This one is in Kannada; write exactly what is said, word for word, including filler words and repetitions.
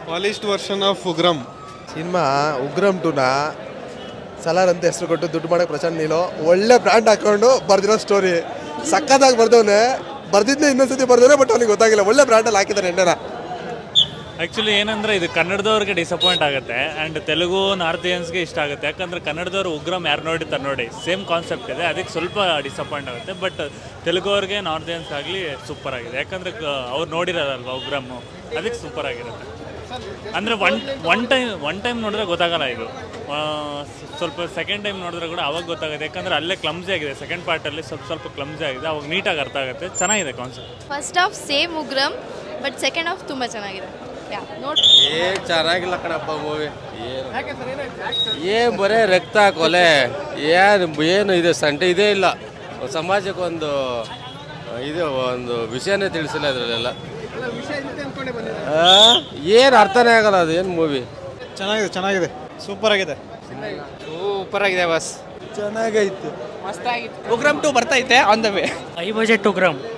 Polished version of Ugram cinema Ugram ಟೂನ ಸಲಾರ್ ಅಂತ ಹೆಸರು ಕೊಟ್ಟು ದುಡ್ಡು ಮಾಡೋಕೆ ಪ್ರಶಾಂತ್ ನೀಲು ಒಳ್ಳೆ ಬ್ರ್ಯಾಂಡ್ ಹಾಕೊಂಡು ಬರ್ದಿರೋ ಸ್ಟೋರಿ ಸಕ್ಕತ್ತಾಗಿ ಬರ್ದವನೆ ಬರ್ದಿದ್ನೇ ಇನ್ನೊಂದ್ಸತಿ ಬರ್ದವನೆ ಬಟ್ ಅವ್ನಿಗೆ ಗೊತ್ತಾಗಿಲ್ಲ ಒಳ್ಳೆ ಬ್ರ್ಯಾಂಡಲ್ಲಿ ಹಾಕಿದ್ದಾನೆ ಎಣ್ಣೆನ. ಆ್ಯಕ್ಚುಲಿ ಏನಂದರೆ ಇದು ಕನ್ನಡದವ್ರಿಗೆ ಡಿಸಪಾಯಿಂಟ್ ಆಗುತ್ತೆ ಆ್ಯಂಡ್ ತೆಲುಗು ನಾರ್ತಿಯನ್ಸ್ಗೆ ಇಷ್ಟ ಆಗುತ್ತೆ. ಯಾಕಂದರೆ ಕನ್ನಡದವ್ರು ಉಗ್ರಂ ಯಾರು ನೋಡಿರ್ತಾರೆ ನೋಡಿ ಸೇಮ್ ಕಾನ್ಸೆಪ್ಟ್ ಇದೆ, ಅದಕ್ಕೆ ಸ್ವಲ್ಪ ಡಿಸಪಾಯಿಂಟ್ ಆಗುತ್ತೆ. ಬಟ್ ತೆಲುಗು ಅವ್ರಿಗೆ ನಾರ್ತಿಯನ್ಸ್ ಆಗಲಿ ಸೂಪರ್ ಆಗಿದೆ, ಯಾಕಂದರೆ ಅವ್ರು ನೋಡಿರೋದಲ್ವ ಉಗ್ರಮ್ಮು, ಅದಕ್ಕೆ ಸೂಪರ್ ಆಗಿರುತ್ತೆ. ಅಂದರೆ one one time one time ನೋಡಿದ್ರೆ ಗೊತ್ತಾಗಲ್ಲ, ಇದು ಸ್ವಲ್ಪ ಸೆಕೆಂಡ್ ಟೈಮ್ ನೋಡಿದ್ರೆ ಕೂಡ ಅವಾಗ ಗೊತ್ತಾಗುತ್ತೆ. ಯಾಕಂದರೆ ಅಲ್ಲೇ ಕ್ಲಮ್ಸಿ ಆಗಿದೆ, ಸೆಕೆಂಡ್ ಪಾರ್ಟಲ್ಲಿ ಸ್ವಲ್ಪ ಸ್ವಲ್ಪ ಕ್ಲಮ್ಸಿ ಆಗಿದೆ, ಅವಾಗ ನೀಟಾಗಿ ಅರ್ಥ ಆಗುತ್ತೆ. ಚೆನ್ನಾಗಿದೆ concept. First half same Ugram but second half ತುಂಬ ಚೆನ್ನಾಗಿದೆ. ನೋಡಿ ಏನು ಚೆನ್ನಾಗಿಲ್ಲ ಕಣಪ್ಪ ಮೂವಿ. ಏನು ಬರೇ ರಕ್ತ ಕೊಲೆ ಏನು ಏನು ಇದೆ ಸಂಟೆ ಇದೇ ಇಲ್ಲ. ಸಮಾಜಕ್ಕೊಂದು ಇದು ಒಂದು ವಿಷಯನೇ ತಿಳಿಸಿಲ್ಲ ಇದರಲ್ಲೆಲ್ಲ. ಏನು ಅರ್ಥನೇ ಆಗಲ್ಲ ಅದು ಏನು ಮೂವಿ. ಚೆನ್ನಾಗಿದೆ ಚೆನ್ನಾಗಿದೆ ಸೂಪರ್ ಆಗಿದೆ ಸೂಪರ್ ಆಗಿದೆ ಬಸ್ ಚೆನ್ನಾಗೈತೆ ಮಸ್ತಾಗಿತ್ತು. ಉಗ್ರಂ ಟು ಬರ್ತೈತೆ on the way. High budget Ugramm